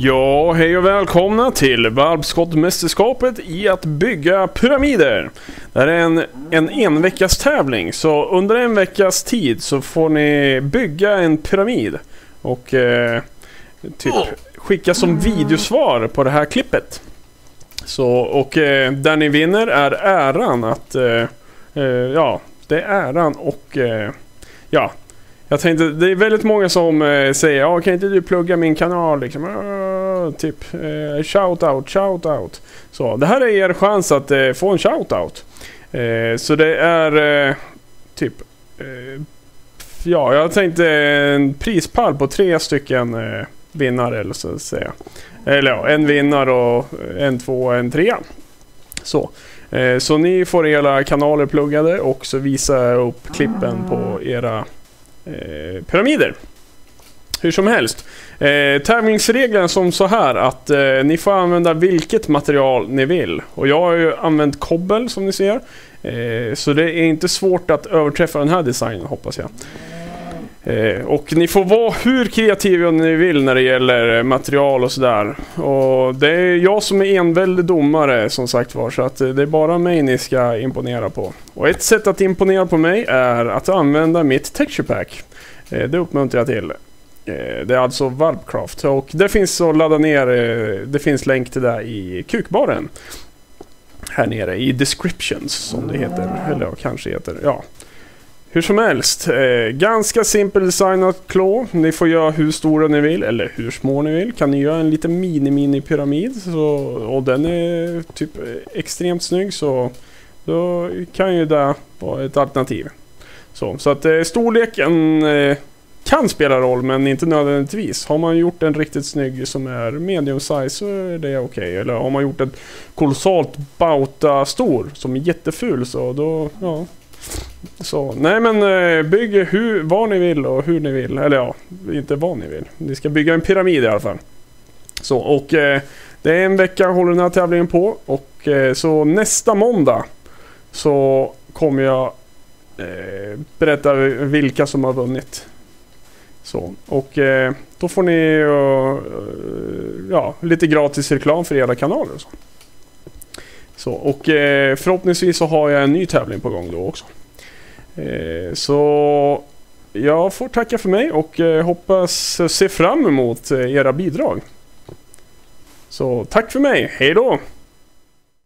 Ja, hej och välkomna till Valpskottmästerskapet i att bygga pyramider. Det här är en enveckas tävling, så under en veckas tid så får ni bygga en pyramid och typ skicka som videosvar på det här klippet. Så, och där ni vinner är äran att ja, det är äran och ja, jag tänkte, det är väldigt många som säger, ja, kan inte du plugga min kanal liksom, typ shoutout. Så det här är er chans att få en shoutout. Så det är typ ja, jag tänkte en prispall på 3 stycken vinnare, eller så att säga. Eller ja, en vinnare och en 2 och en 3. Så ni får era kanaler pluggade och så visar jag upp klippen på era pyramider. Hur som helst, tävlingsregeln som så här att ni får använda vilket material ni vill. Och jag har ju använt kobbel som ni ser, så det är inte svårt att överträffa den här designen, hoppas jag. Och ni får vara hur kreativa ni vill när det gäller material och sådär. Och det är jag som är enväldig domare, som sagt var, så att det är bara mig ni ska imponera på. Och ett sätt att imponera på mig är att använda mitt texture pack. Det uppmuntrar jag till. Det är alltså Valpcraft, och det finns att ladda ner. Det finns länk till det i kukbaren här nere i descriptions, som det heter, eller kanske heter, ja. Hur som helst, ganska simpel designat klå. Ni får göra hur stora ni vill, eller hur små ni vill. Kan ni göra en liten mini pyramid, så, och den är typ extremt snygg, så då kan ju det vara ett alternativ. Så att storleken kan spela roll, men inte nödvändigtvis. Har man gjort en riktigt snygg som är medium size, så är det okej. Eller har man gjort en kolossalt bauta stor som är jätteful, så då, ja. Så, nej men bygg vad ni vill och hur ni vill. Eller ja, inte vad ni vill. Ni ska bygga en pyramid i alla fall. Så, och det är en vecka håller den här tävlingen på. Och så nästa måndag så kommer jag berätta vilka som har vunnit. Så, och då får ni ja, lite gratis reklam för era kanaler och så. Så, och förhoppningsvis så har jag en ny tävling på gång då också. Så jag får tacka för mig och hoppas se fram emot era bidrag. Så tack för mig, hej då!